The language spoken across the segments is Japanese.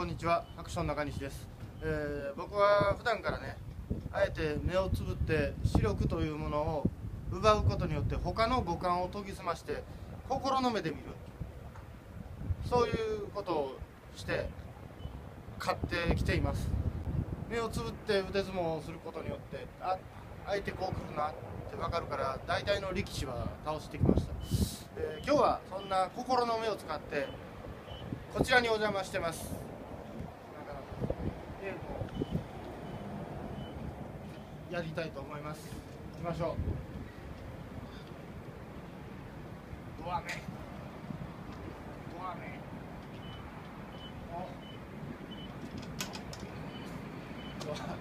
こんにちは、アクション中西です。僕は普段からね、あえて目をつぶって視力というものを奪うことによって他の五感を研ぎ澄まして心の目で見る、そういうことをして勝ってきています。目をつぶって腕相撲をすることによって相手こう来るなって分かるから大体の力士は倒してきました。今日はそんな心の目を使ってこちらにお邪魔してます。やりたいと思います。行きましょう。ドア目。ドア目。ドア目。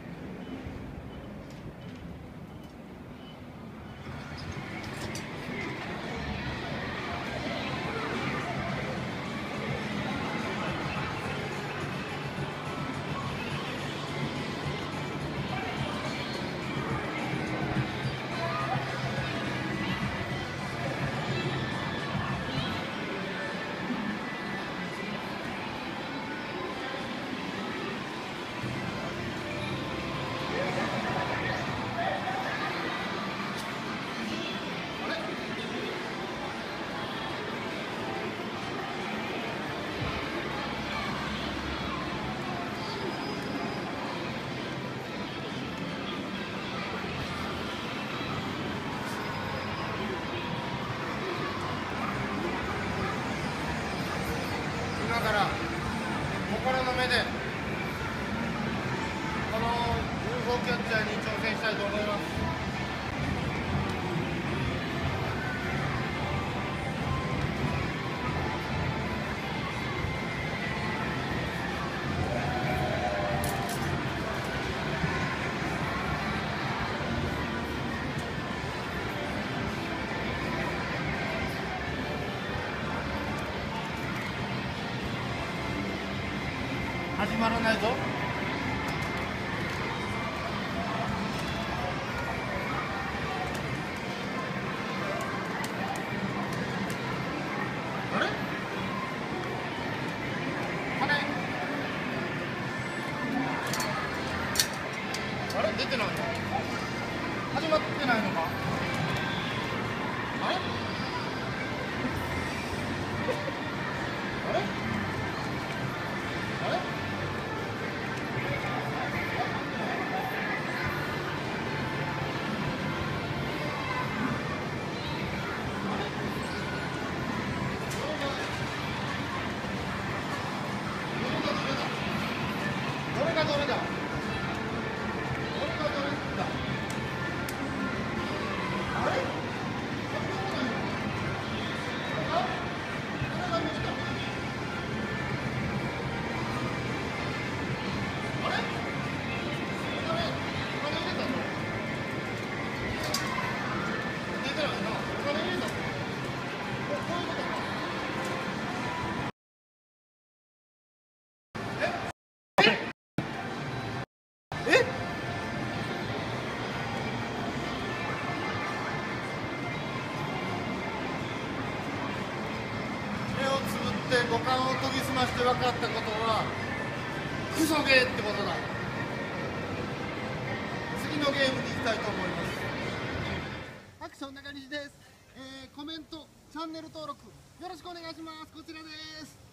今から心の目でこの UFO キャッチャーに挑戦したいと思います。始まらないぞ。あれ？あれ？出てないの？始まってないのか？あれ？あれ？あれ？どれがどれだ？どれがどれだ？あれ？五感を研ぎ澄まして分かったことはクソゲーってことだ。次のゲームに行きたいと思います。アクション中西です。コメントチャンネル登録よろしくお願いします。こちらです。